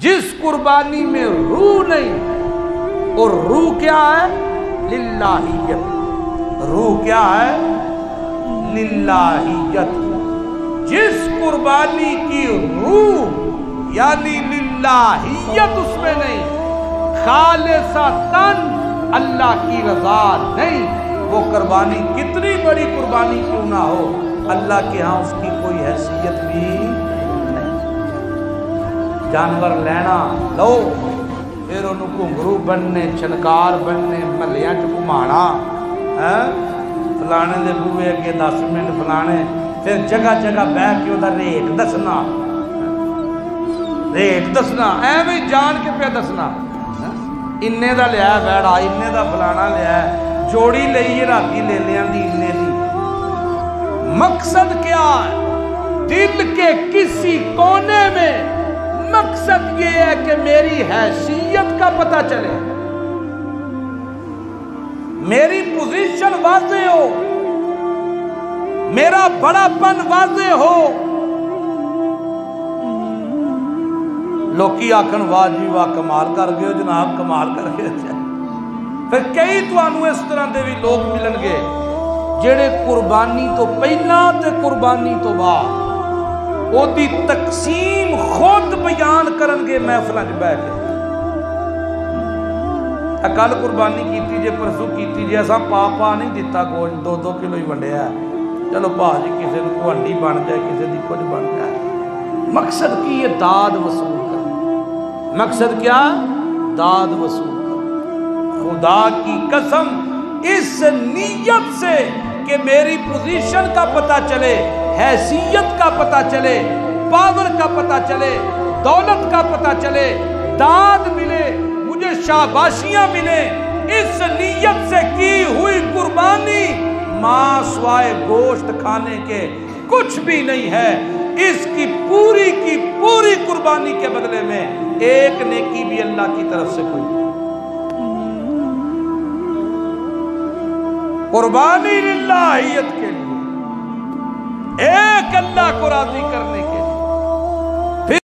جس قربانی میں روح نہیں، اور روح کیا ہے؟ للہیت۔ روح کیا ہے؟ للہیت۔ جس قربانی کی روح یعنی للہیت اس میں نہیں، خالصتاً اللہ کی رضا نہیں، وہ قربانی کتنی بڑی قربانی کیوں نہ ہو، اللہ کے ہاں اس کی کوئی حیثیت بھی نہیں۔ جانور لینا لو، پھر انہوں گھنگرو بننے، چھنکار بننے، محلیاں گھمانا، فلانے دے بوئے کے 10 منٹ فلانے، پھر جگہ جگہ بیٹھ کے ادھر ریٹ دسنا، ریٹ دسنا، ایویں جان کے پہ دسنا، اننے دا لیا ہے بیڑا، اننے دا فلانا لیا ہے، جوڑی لئیے راتی لے لیاں دی اننے دی۔ مقصد کیا ہے؟ دل کے کسی کونے میں مقصد یہ ہے کہ میری حیثیت کا پتہ چلے، میری پوزیشن واضح ہو، میرا بڑا پن واضح ہو۔ لوکی آکھن واہ جی واہ کمال کر گئے جناب، کمال کر گئے۔ پھر کئی توانوں اس طرح دے بھی لوگ ملن گے جڑے قربانی تو پہلا تے قربانی تو بعد او دی تقسیم خود بیان کرن گے محفلاں وچ بیٹھ کے۔ کل قربانی کیتی جے، پرسوں کیتی جے، اساں پا نہیں دیتا، گوشت 2 کلو ہی ونڈیا، چلو بھاجی کسی نوں کوئی ہنڈی بن جائے، کسی دی کچھ بن جائے۔ مقصد کی یہ داد وصول کر، مقصد کیا؟ داد وصول کر۔ خدا کی قسم اس نیت سے کہ میری پوزیشن کا پتہ چلے، حیثیت کا پتہ چلے، پاور کا پتہ چلے، دولت کا پتہ چلے، داد ملے، مجھے شاباشیاں ملے، اس نیت سے کی ہوئی قربانی ماں سوائے گوشت کھانے کے کچھ بھی نہیں ہے۔ اس کی پوری قربانی کے بدلے میں ایک نیکی بھی اللہ کی طرف سے کوئی نہیں۔ قربانی للہیت کے لیے، ایک اللہ کو راضی کرنے کے